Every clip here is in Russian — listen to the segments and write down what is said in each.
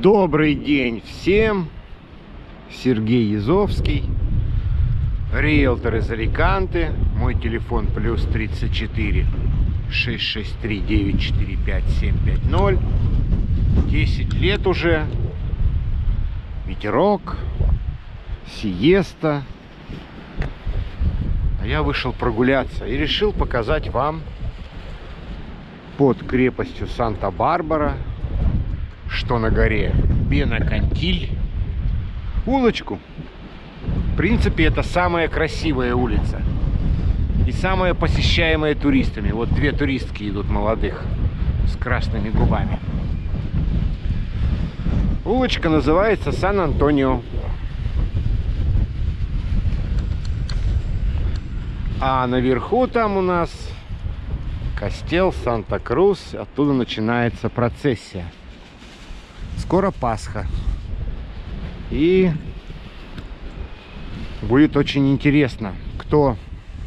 Добрый день всем! Сергей Язовский, риэлтор из Аликанте. Мой телефон плюс 34 663 945 750. 10 лет уже. Ветерок, сиеста. А я вышел прогуляться и решил показать вам под крепостью Санта-Барбара, что на горе Бенакантиль, улочку. В принципе, это самая красивая улица и самая посещаемая туристами. Вот две туристки идут молодых с красными губами. Улочка называется Сан-Антонио. А наверху там у нас костел Санта-Крус. Оттуда начинается процессия. Скоро Пасха. И будет очень интересно. Кто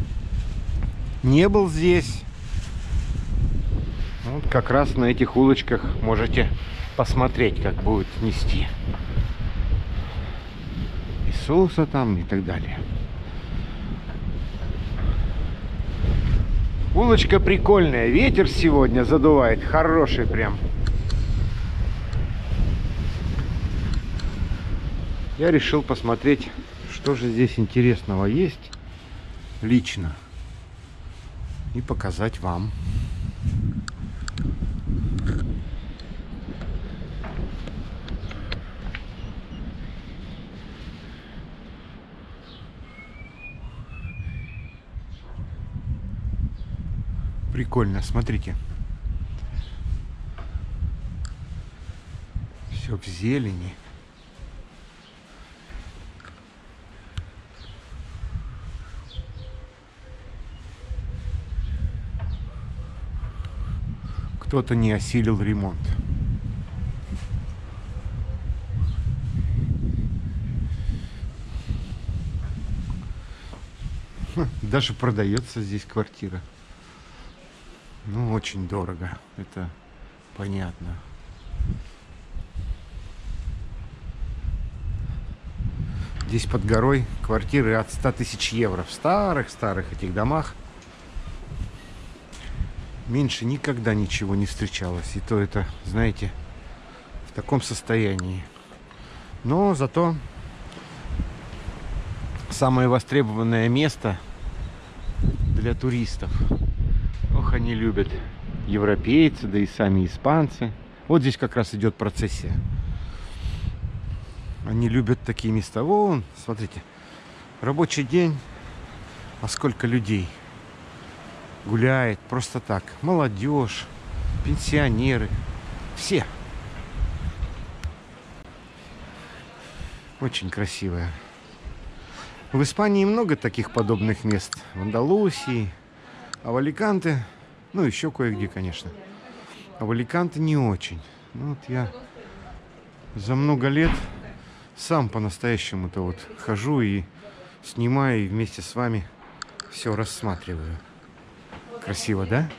не был здесь, вот как раз на этих улочках можете посмотреть, как будет нести Иисуса там и так далее. Улочка прикольная. Ветер сегодня задувает. Хороший прям. Я решил посмотреть, что же здесь интересного есть лично, и показать вам. Прикольно, смотрите. Все в зелени. Кто-то не осилил ремонт. Даже продается здесь квартира. Ну, очень дорого. Это понятно. Здесь под горой квартиры от 100 тысяч евро. В старых этих домах меньше никогда ничего не встречалось. И то это, знаете, в таком состоянии. Но зато самое востребованное место для туристов. Ох, они любят европейцы, да и сами испанцы. Вот здесь как раз идет процессия. Они любят такие места. Вон, смотрите, рабочий день, а сколько людей гуляет просто так. Молодежь, пенсионеры, все. Очень красивая. В Испании много таких подобных мест. В Андалусии, а в Аликанте, ну еще кое-где, конечно. А в Аликанте не очень. Ну, вот я за много лет сам по-настоящему-то вот хожу и снимаю, и вместе с вами все рассматриваю. Красиво, да?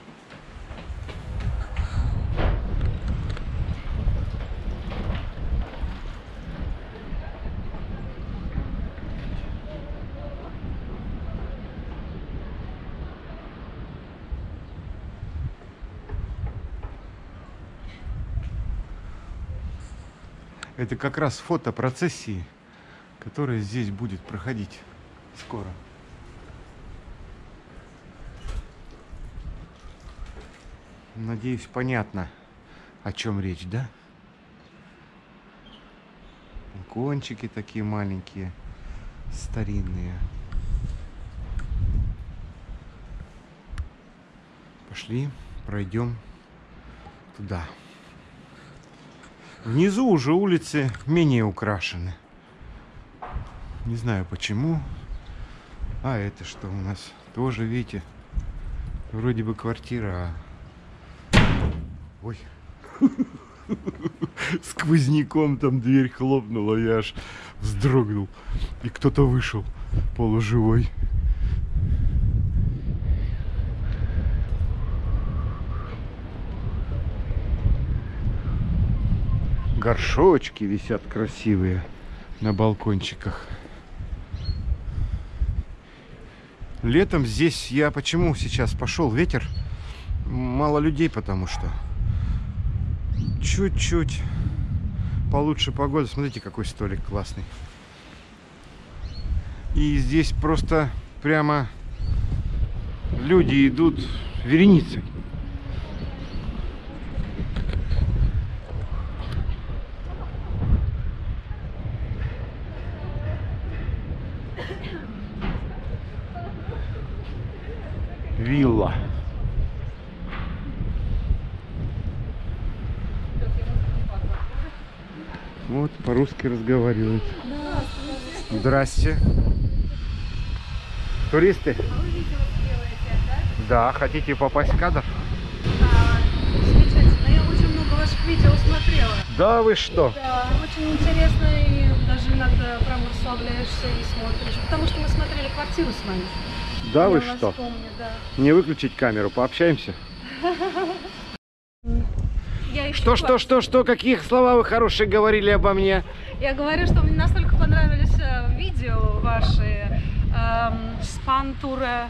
Это как раз фото процессии, которая здесь будет проходить скоро. Надеюсь, понятно, о чем речь, да? Кончики такие маленькие, старинные. Пошли, пройдем туда. Внизу уже улицы менее украшены. Не знаю почему. А это что у нас? Тоже, видите, вроде бы квартира. Ой. Сквозняком там дверь хлопнула, я аж вздрогнул. И кто-то вышел полуживой. Горшочки висят красивые на балкончиках. Летом здесь я почему сейчас пошел ветер? Мало людей, потому что чуть-чуть получше погода. Смотрите, какой столик классный. И здесь просто прямо люди идут вереницей. Вилла. Вот по-русски разговаривают. Здрасте. Туристы? А вы видео делаете, Да, да? хотите попасть в кадр? Замечательно. Я очень много ваших видео смотрела. Да вы что? Да, очень интересно, и даже иногда прям расслабляешься и смотришь. Потому что мы смотрели квартиру с вами. Да вы Я вас что? помню, да. Не выключить камеру, пообщаемся? Я ищу Что? Какие слова вы хорошие говорили обо мне? Я говорю, что мне настолько понравились видео ваши спан-тура.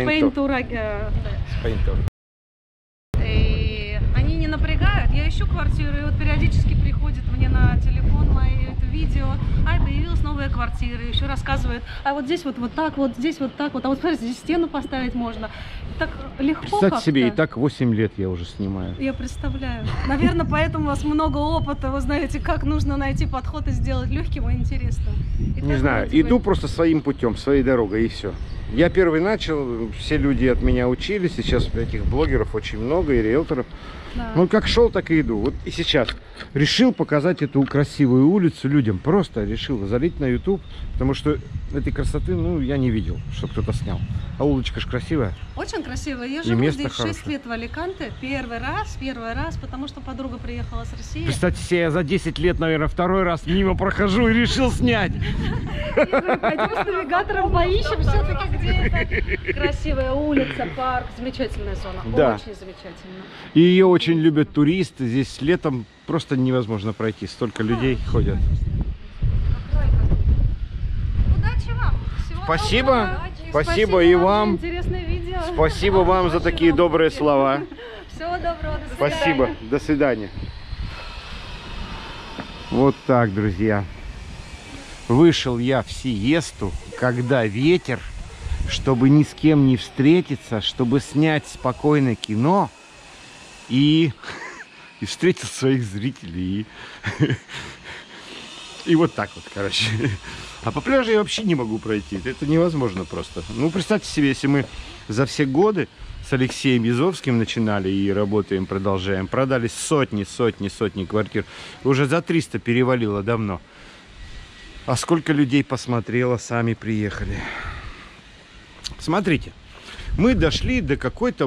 И они не напрягают. Я ищу квартиру, и вот периодически приходит мне на телефон мои это видео. Появилась новая квартира. Еще рассказывают, а вот здесь вот так, вот здесь вот так вот. А вот смотрите, здесь стену поставить можно. Так легко. Представьте себе, и так 8 лет я уже снимаю. Я представляю. Наверное, поэтому у вас много опыта. Вы знаете, как нужно найти подход и сделать легким и интересным. И Не знаю, иду просто своим путем, своей дорогой, и все. Я первый начал, все люди от меня учились, сейчас этих блогеров очень много, и риэлторов. Да. Ну, как шел, так и иду. Вот и сейчас решил показать эту красивую улицу людям. Просто решил залить на YouTube, потому что этой красоты, ну, я не видел, что кто-то снял. А улочка ж красивая. Очень красиво. Я И живу место здесь 6 хорошее. лет в Аликанте. Первый раз, потому что подруга приехала с России. Представьте себе, я за 10 лет, наверное, второй раз мимо прохожу и решил снять. Я говорю, пойдем с навигатором поищем все-таки, где это. Красивая улица, парк, замечательная зона. Да. Очень замечательно. И ее очень любят туристы. Здесь летом просто невозможно пройти. Столько людей ходят. Удачи вам. Всего Спасибо. доброго. Спасибо и за вам. интересное видео. Спасибо вам за такие добрые слова. Всего доброго. До свидания. Спасибо. До свидания. Вот так, друзья. Вышел я в сиесту, когда ветер, чтобы ни с кем не встретиться, чтобы снять спокойно кино и встретил своих зрителей. И вот так вот, короче. А по пляжу я вообще не могу пройти. Это невозможно просто. Ну, представьте себе, если мы за все годы с Алексеем Язовским начинали и работаем, продолжаем, продали сотни квартир. Уже за 300 перевалило давно. А сколько людей посмотрело, сами приехали. Смотрите, мы дошли до какой-то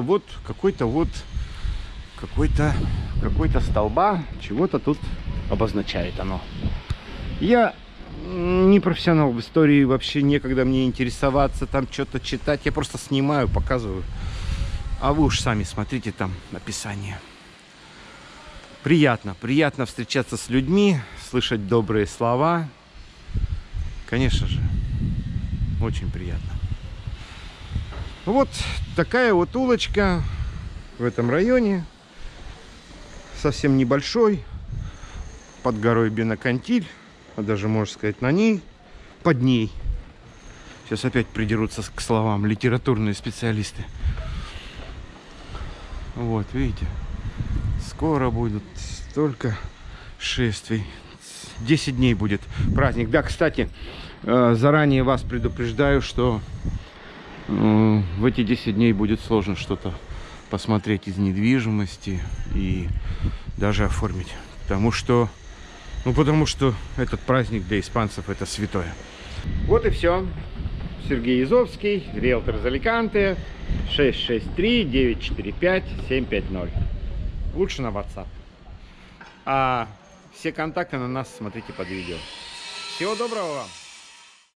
столба, чего-то тут обозначает оно. Я не профессионал в истории, вообще некогда мне интересоваться, там что-то читать. Я просто снимаю, показываю. А вы уж сами смотрите там описание. Приятно встречаться с людьми, слышать добрые слова. Конечно же, очень приятно. Вот такая вот улочка в этом районе. Совсем небольшой. Под горой Бенакантиль. А даже, можно сказать, на ней. Под ней. Сейчас опять придерутся к словам литературные специалисты. Вот, видите. Скоро будет столько шествий. 10 дней будет праздник. Да, кстати, заранее вас предупреждаю, что в эти 10 дней будет сложно что-то посмотреть из недвижимости и даже оформить. Потому что этот праздник для испанцев это святое. Вот и все. Сергей Язовский, риэлтор из Аликанте. 663-945-750. Лучше на WhatsApp. А все контакты на нас смотрите под видео. Всего доброго вам!